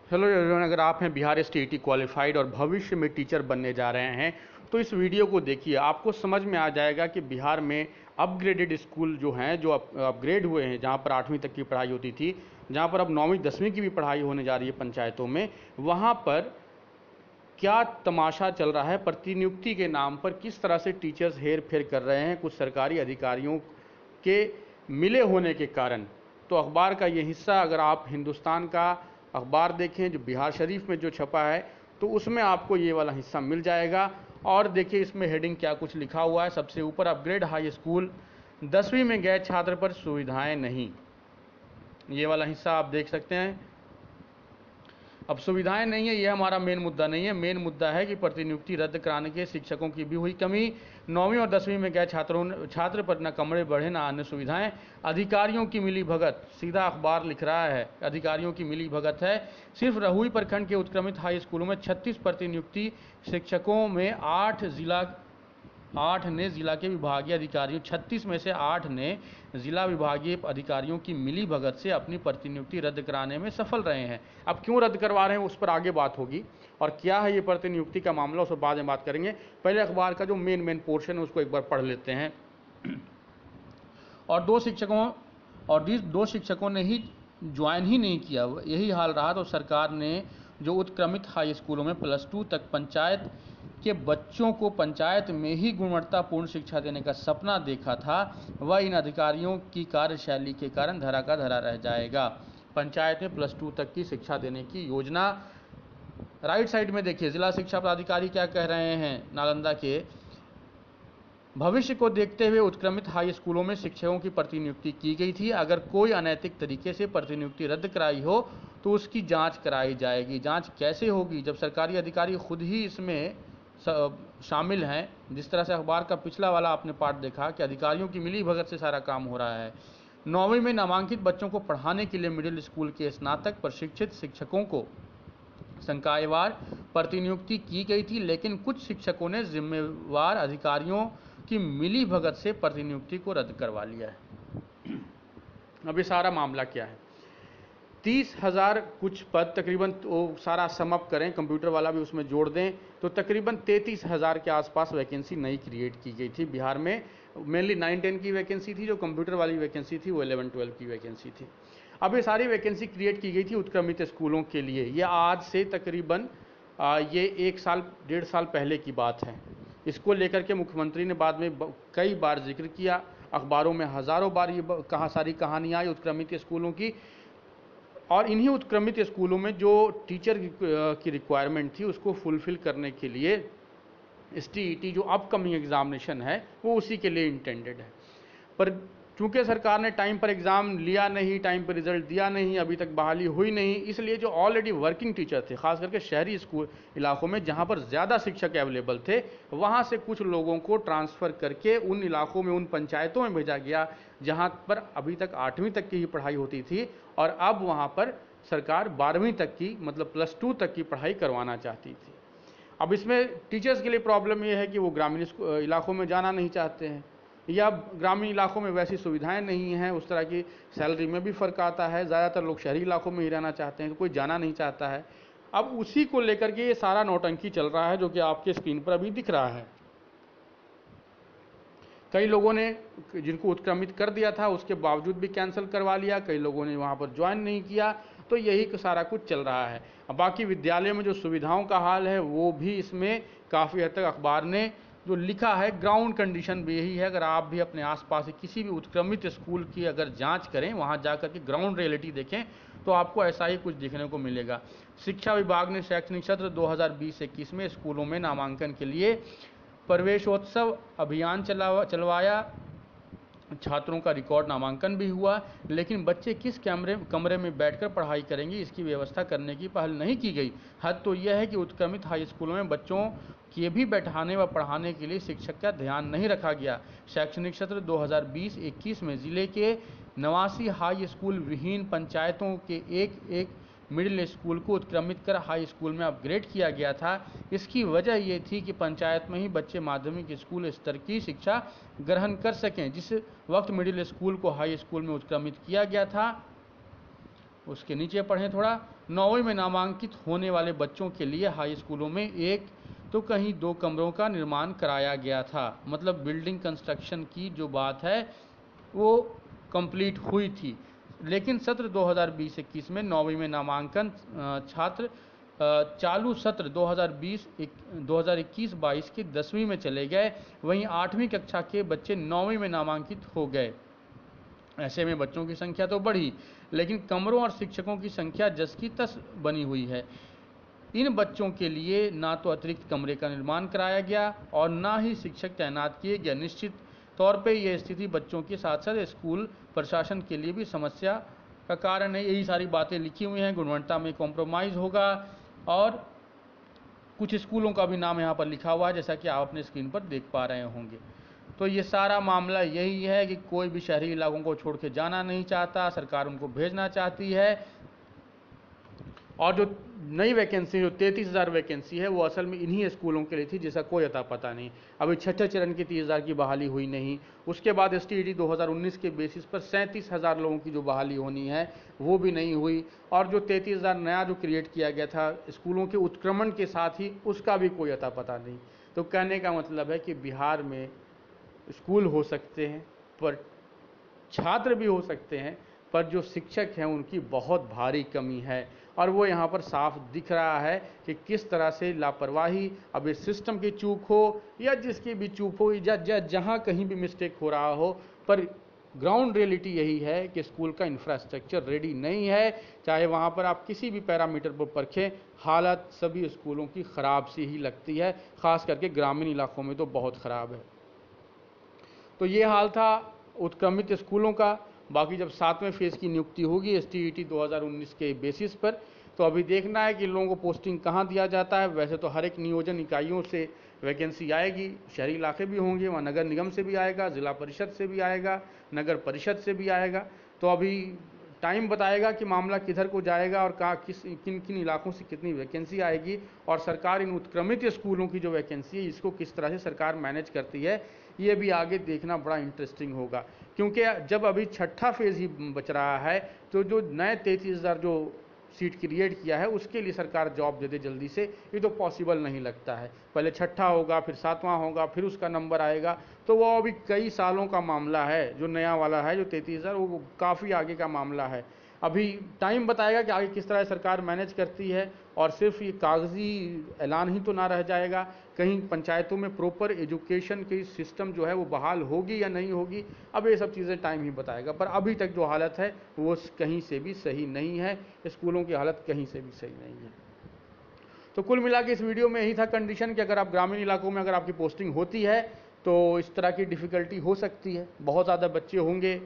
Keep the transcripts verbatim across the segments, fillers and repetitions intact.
Hello everyone, अगर आप हैं Bihar S T E T qualified और भविष्य में टीचर बनने जा रहे हैं तो इस वीडियो को देखिए। आपको समझ में आ जाएगा कि बिहार में अपग्रेडेड स्कूल जो हैं, जो अपग्रेड हुए हैं, जहां पर आठवीं तक की पढ़ाई होती थी, जहां पर अब नौवीं दसवीं की भी पढ़ाई होने जा रही है पंचायतों में, वहां पर क्या तमाशा चल रहा है। प्रतिनियुक्ति के नाम पर किस तरह से टीचर्स हेर फेर कर रहे हैं कुछ सरकारी अधिकारियों के मिले होने के कारण। तो अखबार का ये हिस्सा, अगर आप हिंदुस्तान का अखबार देखें जो बिहार शरीफ में जो छपा है, तो उसमें आपको ये वाला हिस्सा मिल जाएगा। और देखिए इसमें हेडिंग क्या कुछ लिखा हुआ है। सबसे ऊपर, अपग्रेड हाई स्कूल, दसवीं में गए छात्र पर सुविधाएं नहीं, ये वाला हिस्सा आप देख सकते हैं। अब सुविधाएं नहीं है, ये हमारा मेन मुद्दा नहीं है। मेन मुद्दा है कि प्रतिनियुक्ति रद्द कराने के शिक्षकों की भी हुई कमी, नौवीं और दसवीं में गए छात्रों छात्र पर न कमरे बढ़े न अन्य सुविधाएं, अधिकारियों की मिली भगत। सीधा अखबार लिख रहा है, अधिकारियों की मिली भगत है। सिर्फ रहुई प्रखंड के उत्क्रमित हाई स्कूलों में छत्तीस प्रतिनियुक्ति शिक्षकों में आठ जिला आठ ने जिला के विभागीय अधिकारियों छत्तीस में से आठ ने जिला विभागीय अधिकारियों की मिली भगत से अपनी प्रतिनियुक्ति रद्द कराने में सफल रहे हैं। अब क्यों रद्द करवा रहे हैं उस पर आगे बात होगी, और क्या है ये प्रतिनियुक्ति का मामला उस पर बाद में बात करेंगे। पहले अखबार का जो मेन मेन पोर्शन है उसको एक बार पढ़ लेते हैं। और दो शिक्षकों और दो शिक्षकों ने ही ज्वाइन ही नहीं किया, यही हाल रहा तो सरकार ने जो उत्क्रमित हाई स्कूलों में प्लस टू तक पंचायत के बच्चों को पंचायत में ही गुणवत्तापूर्ण शिक्षा देने का सपना देखा था, वह इन अधिकारियों की कार्यशैली के कारण धरा का धरा रह जाएगा। पंचायत में प्लस टू तक की शिक्षा देने की योजना, राइट साइड में देखिए जिला शिक्षा पदाधिकारी क्या कह रहे हैं नालंदा के। भविष्य को देखते हुए उत्क्रमित हाई स्कूलों में शिक्षकों की प्रतिनियुक्ति की गई थी। अगर कोई अनैतिक तरीके से प्रतिनियुक्ति रद्द कराई हो तो उसकी जांच कराई जाएगी। जांच कैसे होगी जब सरकारी अधिकारी खुद ही इसमें शामिल हैं। जिस तरह से अखबार का पिछला वाला आपने पार्ट देखा कि अधिकारियों की मिली भगत से सारा काम हो रहा है। नौवीं में नामांकित बच्चों को पढ़ाने के लिए मिडिल स्कूल के स्नातक प्रशिक्षित शिक्षकों को संकायवार प्रतिनियुक्ति की गई थी, लेकिन कुछ शिक्षकों ने जिम्मेवार अधिकारियों की मिली भगत से प्रतिनियुक्ति को रद्द करवा लिया है। अब ये सारा मामला क्या है। तीस हजार कुछ पद तकरीबन, तो सारा समअप करें, कंप्यूटर वाला भी उसमें जोड़ दें, तो तकरीबन तैंतीस हजार के आसपास वैकेंसी नई क्रिएट की गई थी बिहार में। मेनली नाइन टेन की वैकेंसी थी, जो कंप्यूटर वाली वैकेंसी थी वो इलेवन ट्वेल्व की वैकेंसी थी। अब ये सारी वैकेंसी क्रिएट की गई थी उत्क्रमित स्कूलों के लिए। ये आज से तकरीबन ये एक साल डेढ़ साल पहले की बात है। इसको लेकर के मुख्यमंत्री ने बाद में कई बार जिक्र किया, अखबारों में हजारों बार ये कहा सारी कहानी आई उत्क्रमित स्कूलों की। और इन्हीं उत्क्रमित स्कूलों में जो टीचर की रिक्वायरमेंट थी उसको फुलफिल करने के लिए एस टी ई टी जो अपकमिंग एग्जामिनेशन है वो उसी के लिए इंटेंडेड है। पर चूंकि सरकार ने टाइम पर एग्ज़ाम लिया नहीं, टाइम पर रिजल्ट दिया नहीं, अभी तक बहाली हुई नहीं, इसलिए जो ऑलरेडी वर्किंग टीचर थे, खास करके शहरी स्कूल इलाकों में जहां पर ज़्यादा शिक्षक अवेलेबल थे, वहां से कुछ लोगों को ट्रांसफ़र करके उन इलाकों में, उन पंचायतों में भेजा गया जहां पर अभी तक आठवीं तक की ही पढ़ाई होती थी, और अब वहां पर सरकार बारहवीं तक की, मतलब प्लस टू तक की पढ़ाई करवाना चाहती थी। अब इसमें टीचर्स के लिए प्रॉब्लम यह है कि वो ग्रामीण इलाकों में जाना नहीं चाहते हैं, या ग्रामीण इलाकों में वैसी सुविधाएं नहीं हैं, उस तरह की सैलरी में भी फ़र्क आता है। ज़्यादातर लोग शहरी इलाकों में ही रहना चाहते हैं, तो कोई जाना नहीं चाहता है। अब उसी को लेकर के ये सारा नौटंकी चल रहा है, जो कि आपके स्क्रीन पर अभी दिख रहा है। कई लोगों ने जिनको उत्क्रमित कर दिया था उसके बावजूद भी कैंसिल करवा लिया, कई लोगों ने वहाँ पर ज्वाइन नहीं किया, तो यही सारा कुछ चल रहा है। अब बाकी विद्यालय में जो सुविधाओं का हाल है वो भी इसमें काफ़ी हद तक अखबार ने जो लिखा है, ग्राउंड कंडीशन भी यही है। अगर आप भी अपने आसपास किसी भी उत्क्रमित स्कूल की अगर जांच करें, वहां जाकर के ग्राउंड रियलिटी देखें, तो आपको ऐसा ही कुछ देखने को मिलेगा। शिक्षा विभाग ने शैक्षणिक सत्र दो हज़ार बीस इक्कीस में स्कूलों में नामांकन के लिए प्रवेशोत्सव अभियान चला चलवाया। छात्रों का रिकॉर्ड नामांकन भी हुआ, लेकिन बच्चे किस कमरे कमरे में बैठकर पढ़ाई करेंगे इसकी व्यवस्था करने की पहल नहीं की गई। हद तो यह है कि उत्क्रमित हाई स्कूलों में बच्चों के भी बैठाने व पढ़ाने के लिए शिक्षक का ध्यान नहीं रखा गया। शैक्षणिक सत्र दो हज़ार बीस इक्कीस में जिले के नवासी हाई स्कूल विहीन पंचायतों के एक एक मिडिल स्कूल को उत्क्रमित कर हाई स्कूल में अपग्रेड किया गया था। इसकी वजह ये थी कि पंचायत में ही बच्चे माध्यमिक स्कूल स्तर की शिक्षा ग्रहण कर सकें। जिस वक्त मिडिल स्कूल को हाई स्कूल में उत्क्रमित किया गया था उसके नीचे पढ़ें थोड़ा। नौवीं में नामांकित होने वाले बच्चों के लिए हाई स्कूलों में एक तो कहीं दो कमरों का निर्माण कराया गया था। मतलब बिल्डिंग कंस्ट्रक्शन की जो बात है वो कंप्लीट हुई थी, लेकिन सत्र दो हज़ार बीस इक्कीस में नौवीं में नामांकन छात्र चालू सत्र दो हज़ार बीस दो हज़ार इक्कीस बाईस के दसवीं में चले गए, वहीं आठवीं कक्षा के बच्चे नौवीं में नामांकित हो गए। ऐसे में बच्चों की संख्या तो बढ़ी, लेकिन कमरों और शिक्षकों की संख्या जस की तस बनी हुई है। इन बच्चों के लिए ना तो अतिरिक्त कमरे का निर्माण कराया गया और ना ही शिक्षक तैनात किए गए। निश्चित तौर पे यह स्थिति बच्चों के साथ साथ स्कूल प्रशासन के लिए भी समस्या का कारण है। यही सारी बातें लिखी हुई हैं। गुणवत्ता में कॉम्प्रोमाइज़ होगा और कुछ स्कूलों का भी नाम यहाँ पर लिखा हुआ है, जैसा कि आप अपने स्क्रीन पर देख पा रहे होंगे। तो ये सारा मामला यही है कि कोई भी शहरी इलाकों को छोड़ के जाना नहीं चाहता, सरकार उनको भेजना चाहती है। और जो नई वैकेंसी जो तैंतीस हज़ार वैकेंसी है वो असल में इन्हीं स्कूलों के लिए थी, जिसका कोई अता पता नहीं। अभी छठे चरण की तीस हज़ार की बहाली हुई नहीं। उसके बाद एस टी ई टी दो हज़ार उन्नीस के बेसिस पर सैंतीस हज़ार लोगों की जो बहाली होनी है वो भी नहीं हुई। और जो तैंतीस हज़ार नया जो क्रिएट किया गया था स्कूलों के उत्क्रमण के साथ ही, उसका भी कोई अता पता नहीं। तो कहने का मतलब है कि बिहार में स्कूल हो सकते हैं पर छात्र भी हो सकते हैं, पर जो शिक्षक हैं उनकी बहुत भारी कमी है। और वो यहाँ पर साफ दिख रहा है कि किस तरह से लापरवाही, अब इस सिस्टम की चूक हो या जिसकी भी चूक हो या जहाँ कहीं भी मिस्टेक हो रहा हो, पर ग्राउंड रियलिटी यही है कि स्कूल का इंफ्रास्ट्रक्चर रेडी नहीं है। चाहे वहाँ पर आप किसी भी पैरामीटर पर परखें, हालत सभी स्कूलों की ख़राब सी ही लगती है, ख़ास करके ग्रामीण इलाकों में तो बहुत ख़राब है। तो ये हाल था उत्क्रमित स्कूलों का। बाकी जब सातवें फेज़ की नियुक्ति होगी एस टी ई टी दो हज़ार उन्नीस के बेसिस पर, तो अभी देखना है कि लोगों को पोस्टिंग कहाँ दिया जाता है। वैसे तो हर एक नियोजन इकाइयों से वैकेंसी आएगी, शहरी इलाके भी होंगे, वहाँ नगर निगम से भी आएगा, ज़िला परिषद से भी आएगा, नगर परिषद से भी आएगा। तो अभी टाइम बताएगा कि मामला किधर को जाएगा और कहाँ किस किन किन इलाकों से कितनी वैकेंसी आएगी, और सरकार इन उत्क्रमित स्कूलों की जो वैकेंसी है इसको किस तरह से सरकार मैनेज करती है, ये भी आगे देखना बड़ा इंटरेस्टिंग होगा। क्योंकि जब अभी छठा फेज़ ही बच रहा है, तो जो नए तैंतीस हज़ार जो सीट क्रिएट किया है उसके लिए सरकार जॉब दे दे जल्दी से, ये तो पॉसिबल नहीं लगता है। पहले छठा होगा, फिर सातवां होगा, फिर उसका नंबर आएगा, तो वो अभी कई सालों का मामला है। जो नया वाला है जो तैंतीस हज़ार वो काफ़ी आगे का मामला है। अभी टाइम बताएगा कि आगे किस तरह सरकार मैनेज करती है, और सिर्फ ये कागजी ऐलान ही तो ना रह जाएगा। कहीं पंचायतों में प्रॉपर एजुकेशन की सिस्टम जो है वो बहाल होगी या नहीं होगी, अब ये सब चीज़ें टाइम ही बताएगा। पर अभी तक जो हालत है वो कहीं से भी सही नहीं है, स्कूलों की हालत कहीं से भी सही नहीं है। तो कुल मिला के इस वीडियो में यही था कंडीशन कि अगर आप ग्रामीण इलाकों में अगर आपकी पोस्टिंग होती है तो इस तरह की डिफ़िकल्टी हो सकती है। बहुत ज़्यादा बच्चे होंगे,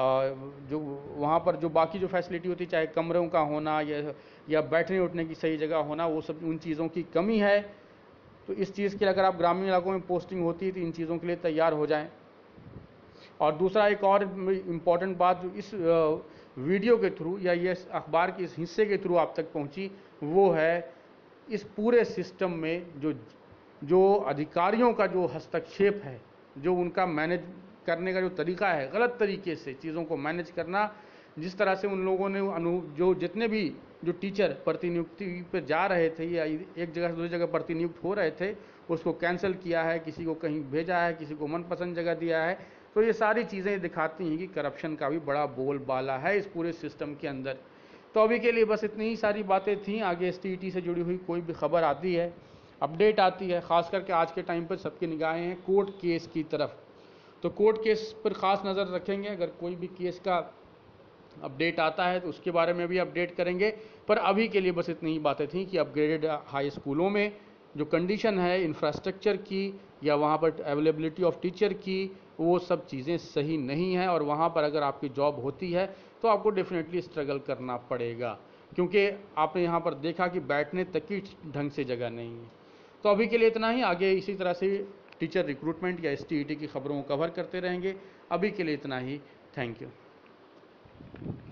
जो वहाँ पर जो बाकी जो फैसिलिटी होती है, चाहे कमरों का होना या या बैठने उठने की सही जगह होना, वो सब उन चीज़ों की कमी है। तो इस चीज़ के लिए अगर आप ग्रामीण इलाकों में पोस्टिंग होती है तो इन चीज़ों के लिए तैयार हो जाएं। और दूसरा एक और इम्पॉर्टेंट बात जो इस वीडियो के थ्रू या ये अखबार के इस हिस्से के थ्रू आप तक पहुंची, वो है इस पूरे सिस्टम में जो जो अधिकारियों का जो हस्तक्षेप है, जो उनका मैनेज करने का जो तरीका है, गलत तरीके से चीज़ों को मैनेज करना। जिस तरह से उन लोगों ने अनु जो जितने भी जो टीचर प्रतिनियुक्ति पर जा रहे थे या एक जगह से दूसरी जगह प्रतिनियुक्त हो रहे थे, उसको कैंसिल किया है, किसी को कहीं भेजा है, किसी को मनपसंद जगह दिया है। तो ये सारी चीज़ें दिखाती हैं कि करप्शन का भी बड़ा बोलबाला है इस पूरे सिस्टम के अंदर। तो अभी के लिए बस इतनी ही सारी बातें थी। आगे एस टी ई टी से जुड़ी हुई कोई भी खबर आती है, अपडेट आती है, ख़ास करके आज के टाइम पर सबकी निगाहें हैं कोर्ट केस की तरफ। तो कोर्ट केस पर ख़ास नज़र रखेंगे। अगर कोई भी केस का अपडेट आता है तो उसके बारे में भी अपडेट करेंगे। पर अभी के लिए बस इतनी ही बातें थी कि अपग्रेडेड हाई स्कूलों में जो कंडीशन है इंफ्रास्ट्रक्चर की या वहाँ पर अवेलेबिलिटी ऑफ टीचर की, वो सब चीज़ें सही नहीं है। और वहाँ पर अगर आपकी जॉब होती है तो आपको डेफिनेटली स्ट्रगल करना पड़ेगा, क्योंकि आपने यहाँ पर देखा कि बैठने तक की ढंग से जगह नहीं है। तो अभी के लिए इतना ही। आगे इसी तरह से टीचर रिक्रूटमेंट या एस टी ई टी की खबरों को कवर करते रहेंगे। अभी के लिए इतना ही। Thank you.